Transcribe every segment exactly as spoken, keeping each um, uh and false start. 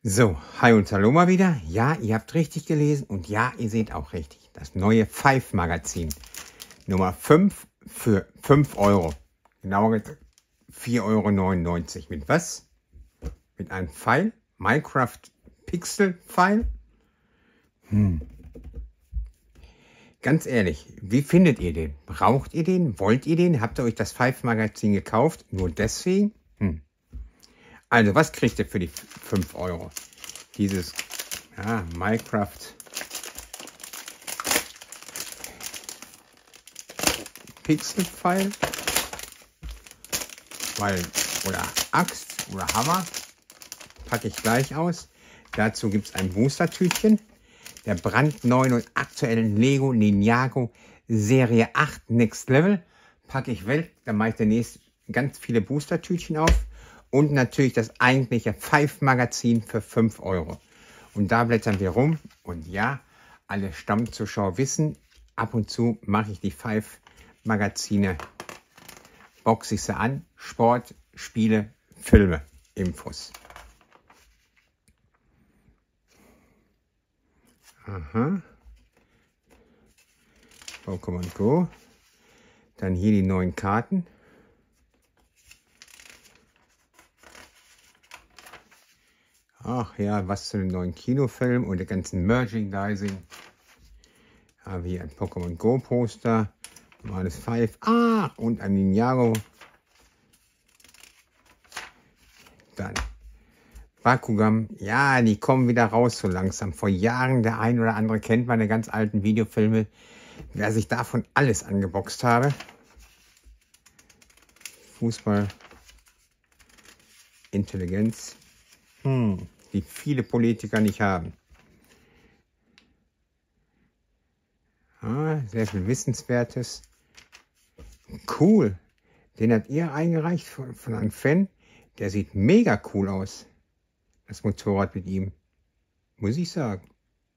So, hi und hallo mal wieder. Ja, ihr habt richtig gelesen und ja, ihr seht auch richtig. Das neue Five Magazin. Nummer fünf für fünf Euro. Genauer gesagt vier Euro neunundneunzig. Mit was? Mit einem Pfeil. Minecraft Pixel Pfeil. Hm. Ganz ehrlich, wie findet ihr den? Braucht ihr den? Wollt ihr den? Habt ihr euch das Five Magazin gekauft? Nur deswegen? Hm. Also, was kriegt ihr für die fünf Euro? Dieses ja, Minecraft Pixel-Pfeil, weil oder Axt oder Hammer, packe ich gleich aus. Dazu gibt es ein Booster-Tütchen, der brandneuen und aktuellen Lego Ninjago Serie acht Next Level, packe ich weg, dann mache ich demnächst ganz viele Booster-Tütchen auf. Und natürlich das eigentliche Five Magazin für fünf Euro. Und da blättern wir rum. Und ja, alle Stammzuschauer wissen, ab und zu mache ich die Five Magazine, boxe ich sie an. Sport, Spiele, Filme, Infos. Aha. Pokémon Go. Dann hier die neuen Karten. Ach ja, was zu den neuen Kinofilmen und der ganzen Merchandising. Haben wir hier ein Pokémon Go Poster, normales Five, ah, und ein Ninjago. Dann Bakugan, ja, die kommen wieder raus so langsam. Vor Jahren, der ein oder andere kennt meine ganz alten Videofilme, wer sich davon alles angeboxt habe. Fußball, Intelligenz. Hm, die viele Politiker nicht haben. Ah, sehr viel Wissenswertes. Cool. Den habt ihr eingereicht von, von einem Fan. Der sieht mega cool aus. Das Motorrad mit ihm. Muss ich sagen.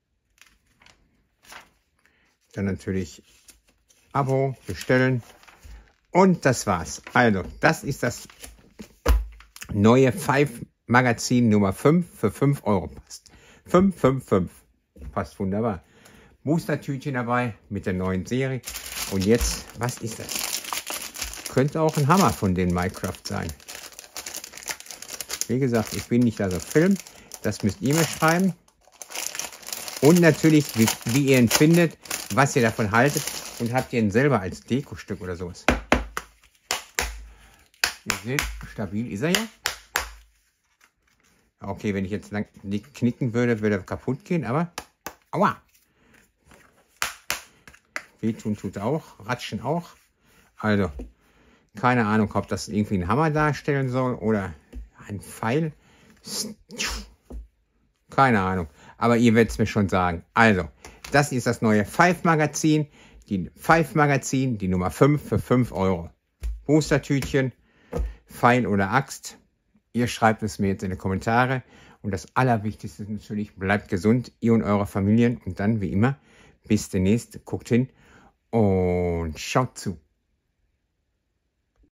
Dann natürlich Abo, bestellen. Und das war's. Also, das ist das neue Five Magazin Nummer fünf für fünf Euro passt. fünf, fünf, fünf. Passt wunderbar. Booster-Tütchen dabei mit der neuen Serie. Und jetzt, was ist das? Könnte auch ein Hammer von den Minecraft sein. Wie gesagt, ich bin nicht da so Film. Das müsst ihr mir schreiben. Und natürlich, wie, wie ihr ihn findet, was ihr davon haltet. Und habt ihr ihn selber als Dekostück oder sowas. Ihr seht, stabil ist er ja. Okay, wenn ich jetzt lang knicken würde, würde er kaputt gehen, aber aua! Wehtun tut auch, ratschen auch. Also, keine Ahnung, ob das irgendwie ein Hammer darstellen soll oder ein Pfeil. Keine Ahnung, aber ihr werdet es mir schon sagen. Also, das ist das neue Five Magazin, die Five Magazin, die Nummer fünf für fünf Euro. Booster-Tütchen, Pfeil oder Axt. Ihr schreibt es mir jetzt in die Kommentare. Und das Allerwichtigste ist natürlich, bleibt gesund, ihr und eure Familien. Und dann, wie immer, bis demnächst. Guckt hin und schaut zu.